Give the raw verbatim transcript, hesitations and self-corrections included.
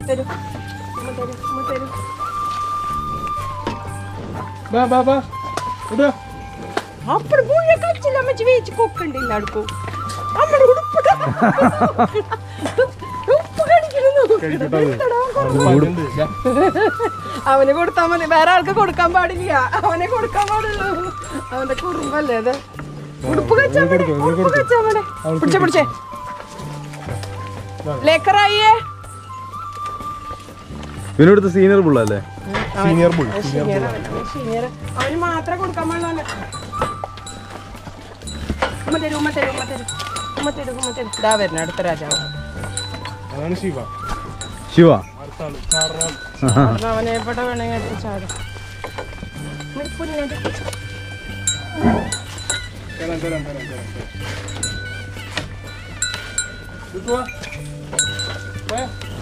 തരൂ ഉമ്മ തരൂ ഉമ്മ തരൂ ബാ ബാ ബാ ഇടാ അപ്പഴ മുഴുവ കച്ചില്ല അമ്മച്ചി വേച്ച് കൊക്കണ്ടില്ല അടുക്കൂ അമ്മടെ ഉടുപ്പ് ഉപ്പ് കടിക്കുന്നു അവന് കൊടുത്താ മതി വേറെ ആൾക്ക് കൊടുക്കാൻ പാടില്ല അവനെ കൊടുക്കാൻ പാടുള്ളൂ അവന്റെ കുറുമ്പല്ലേ അത് ഉടുപ്പ് കച്ചാ മതി ഉടുപ്പ് കച്ചാ മതി പിടിച്ചേ പിടിച്ചേ ലേക്കറായിയേ ഇവനടുത്ത് സീനിയർ പുള്ളല്ലേ സീനിയർ ബുൾ സീനിയർ അവന് മാത്രമേ കൊടുക്കാൻ പാടുള്ളൂ ഉമ്മ തരൂ ഉമ്മ തരൂ ഉമ്മ തരൂ ഉമ്മ തരൂ ഉമ്മ തരൂ ഇതാ വരുന്ന അടുത്ത രാജാവ് അതാണ് ശിവ ശിവ അടുത്താണ് കാരണം അവനെ എവിടെ വേണമെങ്കിൽ എടുത്ത് ചാടും തരാം തരാം തരാം തരാം ഇതുവാ